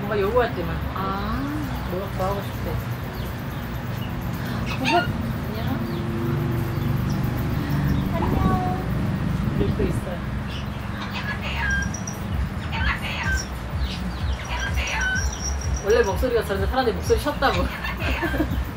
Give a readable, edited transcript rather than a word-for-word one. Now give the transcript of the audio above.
뭔가 요구할 때만. 아. 뭐 하고 싶대. 그거 안녕. 안녕. 밀고 있어요. 원래 목소리가 저런데 사람들이 목소리 쉬었다고.